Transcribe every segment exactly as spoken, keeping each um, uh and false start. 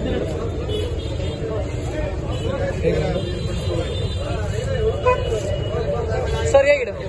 Sir या इकडे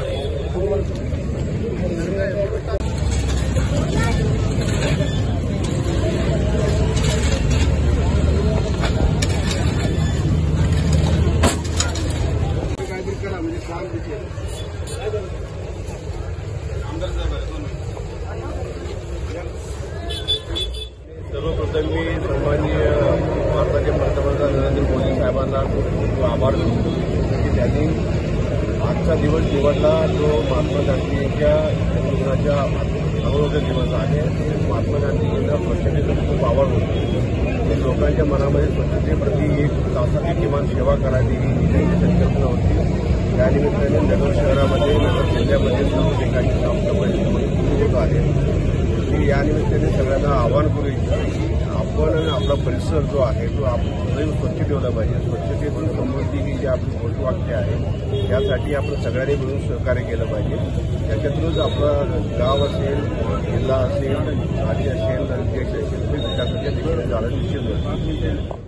सर्वप्रथम मी सन्माननीय भारताचे पंतप्रधान नरेंद्र मोदी साहेबांना खूप आभार मानतो की त्यांनी आजचा दिवस निवडला जो महात्मा गांधींच्या जन्मदिनाच्या अगोदर दिवस आहे. महात्मा गांधींना स्वच्छतेची खूप आवड होती. लोकांच्या मनामध्ये स्वच्छतेप्रती एक तासाची किमान सेवा करावी ही त्यांची संकल्पना होती. त्यानिमित्ताने नगर शहरामध्ये नगर जिल्ह्यामध्ये सर्व ठिकाणी साफसफाई होत आहे. मी या निमित्ताने सगळ्यांना आवाहन करू इच्छितो की आपण आपला परिसर जो आहे तो आपण सदैव स्वच्छ ठेवला पाहिजे. स्वच्छतेतून समृद्धी ही जी आपली घोषवाक्य आहे यासाठी आपण सगळ्यांनी मिळून सहकार्य केलं पाहिजे. त्याच्यातूनच आपलं गाव असेल, जिल्हा असेल, राज्य असेल, देश असेल, विकासाच्या दिशेने जाणं निश्चित होतं.